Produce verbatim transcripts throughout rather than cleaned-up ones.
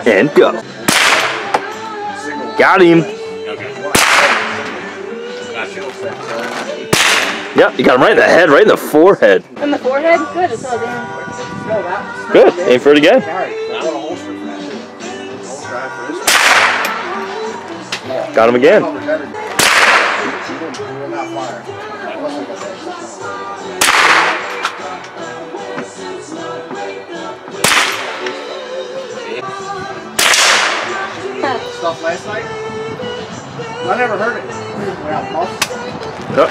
And go. Got him. Yep, you got him right in the head, right in the forehead. In the forehead? Good, it's all down. Good, aim for it again. Got him again. Stuff last night? I never heard it. Oh.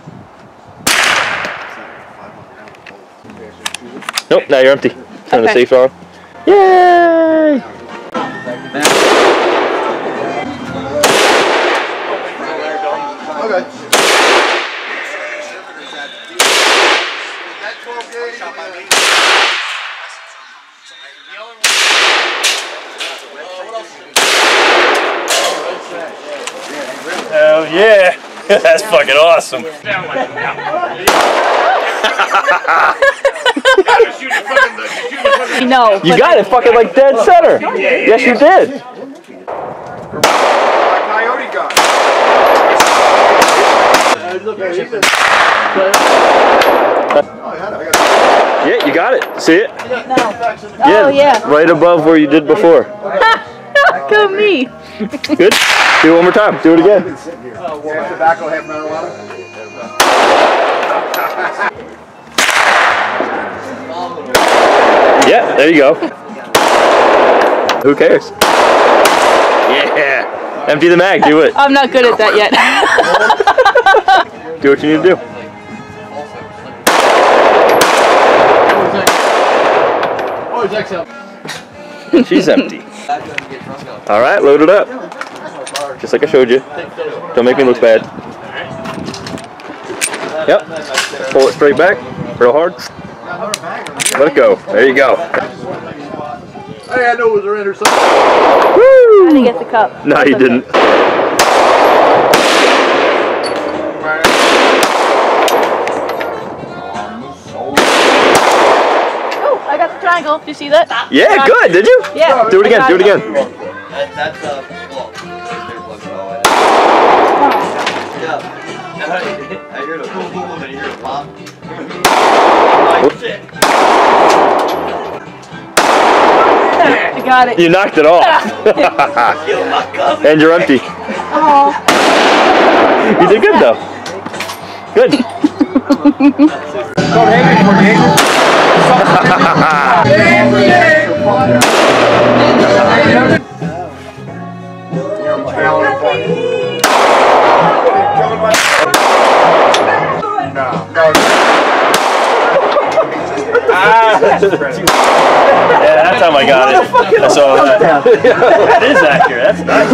Nope, now you're empty. Turn the Okay. safe on. Yay! Okay. Hell yeah! That's fucking awesome. No. You got it fucking like dead center. Yes, you did. Coyote gun. Yeah, you got it. See it? No. Yeah, Oh, yeah. right above where you did before. Go me. Good. Do it one more time. Do it again. Half tobacco, half marijuana. Yeah, there you go. Who cares? Yeah. Empty the mag. Do it. I'm not good at that yet. Do what you need to do. Oh, it's X L. She's empty. All right, load it up. Just like I showed you. Don't make me look bad. Yep. Pull it straight back, real hard. Let it go. There you go. Hey, I know it was a or something. Woo! I didn't get the cup. No, you didn't. Oh, I got the triangle. Did you see that? Yeah, good. Did you? Yeah. Do it again. Do it again. That, that's uh, well, yeah. I hear the boom boom and I hear the pop. Like, shit. I got it. You knocked it off. And you're empty. Oh. You did good though. Good. Yeah, that time I got it. That's all that. That is accurate. That's nice.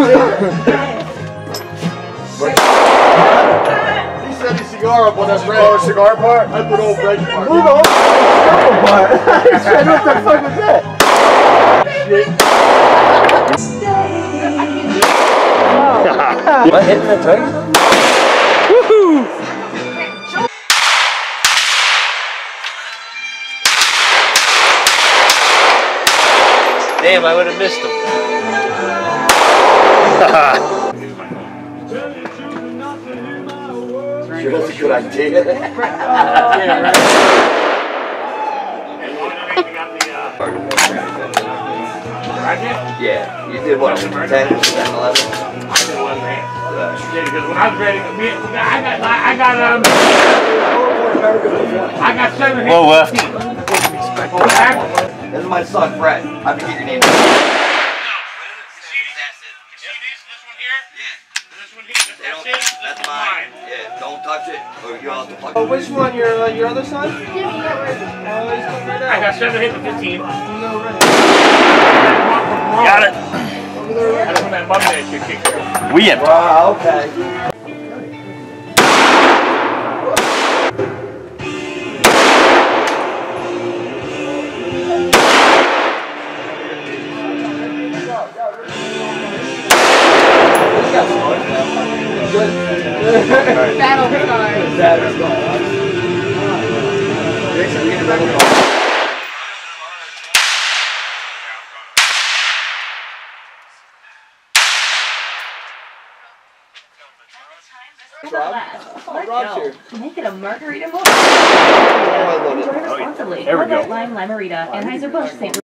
He said his cigar up on that bread. Oh, cigar part? That's an old bread part. Move on. Part. He said, what the fuck was that? Shit. Am I hitting that tight? Woohoo! Damn, I would have missed him. Sure, that's a good idea. Yeah, you did what, ten, eleven? Because when I was ready, I got, I got, um, I got seven. Whoa, left. This is my son, Fred. I forget your name. See this? See this? This one here? Yeah. This one here? That's Don't- it? This That's is mine. mine. Yeah, don't touch it, or you'll have to plug Oh, it. which one? Your uh, your other son? Jimmy, yeah, where is it? Oh, he's coming right I out. got seven hits and fifteen. No, right. Got it. That's when that bum that shit kicked her. We empty. Wow, okay. Battle scars. Let's go. Make it a margarita more. Oh, I love it. Enjoy responsibly. There we go. Lime Limerita. Anheuser-Busch, Saint